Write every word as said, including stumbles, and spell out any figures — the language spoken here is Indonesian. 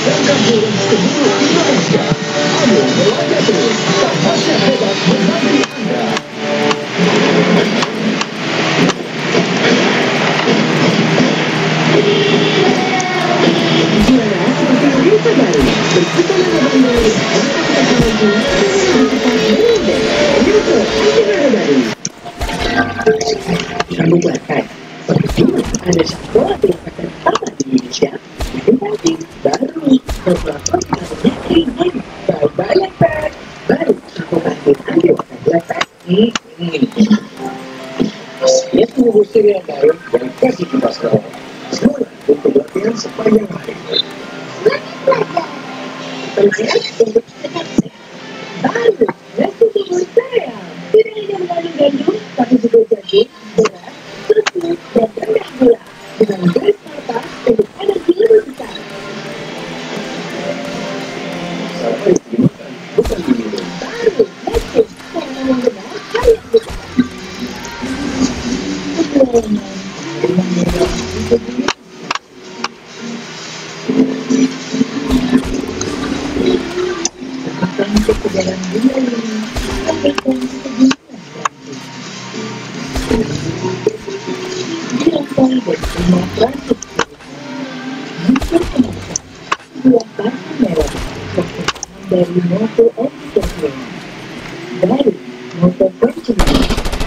dan burung seluruh Indonesia. Ayo melangkah terus, tampaknya hebat menanti Anda. Juara seperti Desa Baru, berpusana Bandung, kota teknologi, dengan berubah, Metro Anjingara Baru. Kamu buatkan, seperti ada sekolah tingkat pertama di Indonesia, inovasi baru, berplatform negeri dan berbayar pers, baru sekolah ambil pelajaran pers ini. Siap menunggu serial baru yang kasih kita sekolah. Sekolah untuk latihan sepanjang hari. Belajar untuk tetap sehat. Baru, nasi timun saya. Tidak hanya mengandung gandum, tapi juga jagung, beras, susu, dan rendah gula. Dengan garis mata untuk energi lebih besar. Sampai dimakan, bukan diminum. Baru, nasi, karena menggunakan air besar. Sebenarnya, dengan merah untuk diri. Untuk ke dalam dunia ini, sampaikan kebenaran dirangkai dari semua plastik bukan kemasan, sebuah kartu merah dari Moto Edition baru Moto Fortune